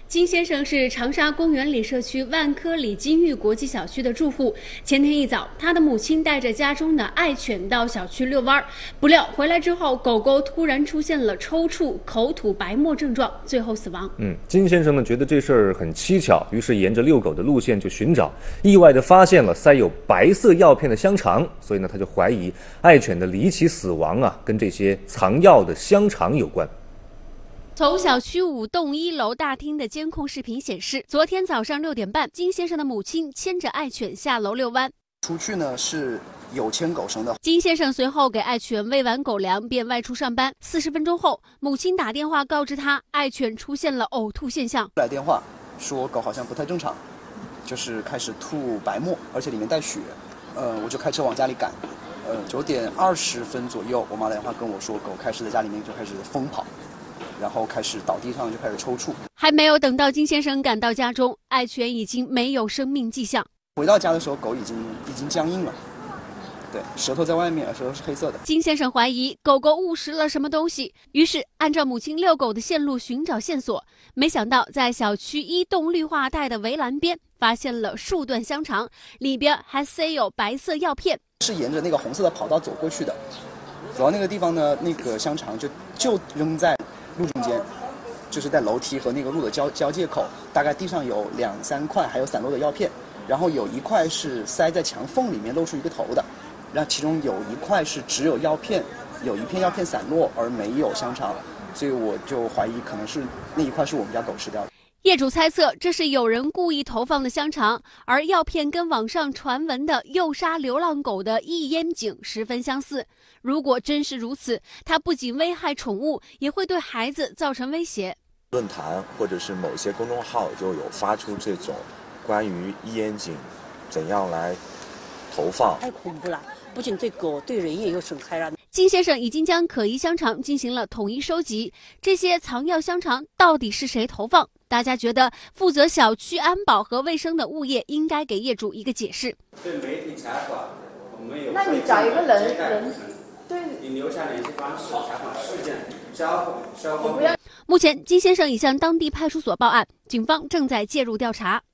金先生是长沙公园里社区万科里金域国际小区的住户。前天一早，他的母亲带着家中的爱犬到小区遛弯，不料回来之后，狗狗突然出现了抽搐、口吐白沫症状，最后死亡。 金先生呢觉得这事儿很蹊跷，于是沿着遛狗的路线就寻找，意外的发现了塞有白色药片的香肠，所以呢他就怀疑爱犬的离奇死亡跟这些藏药的香肠有关。 从小区5栋1楼大厅的监控视频显示，昨天早上6点半，金先生的母亲牵着爱犬下楼遛弯。 出去呢是有牵狗绳的。 金先生随后给爱犬喂完狗粮，便外出上班。40分钟后，母亲打电话告知他，爱犬出现了呕吐现象。 来电话说狗好像不太正常，就是开始吐白沫，而且里面带血。我就开车往家里赶。9点20分左右，我妈打电话跟我说，狗开始在家里面就开始疯跑。然后开始倒地上，就开始抽搐。还没有等到金先生赶到家中，爱犬已经没有生命迹象。回到家的时候，狗已经僵硬了，对，舌头在外面，舌头是黑色的。 金先生怀疑狗狗误食了什么东西，于是按照母亲遛狗的线路寻找线索，没想到在小区1栋绿化带的围栏边发现了数段香肠，里边还塞有白色药片。 是沿着那个红色的跑道走过去的，走到那个地方呢，那个香肠就扔在路中间，就是在楼梯和那个路的交界口，大概地上有2、3块，还有散落的药片，然后有1块是塞在墙缝里面露出一个头的，然后其中有1块是只有药片，有1片药片散落而没有香肠，所以我就怀疑可能是那1块是我们家狗吃掉的。 业主猜测这是有人故意投放的香肠，而药片跟网上传闻的诱杀流浪狗的异烟肼十分相似。如果真是如此，它不仅危害宠物，也会对孩子造成威胁。 论坛或者是某些公众号就有发出这种关于异烟肼怎样来投放， 太恐怖了，不仅对狗对人也有损害了。 金先生已经将可疑香肠进行了统一收集，这些藏药香肠到底是谁投放？大家觉得负责小区安保和卫生的物业应该给业主一个解释。 对媒体采访，我们有。 那你找一个人，对， 你留下联系方式，采访事件，消防。 目前，金先生已向当地派出所报案，警方正在介入调查。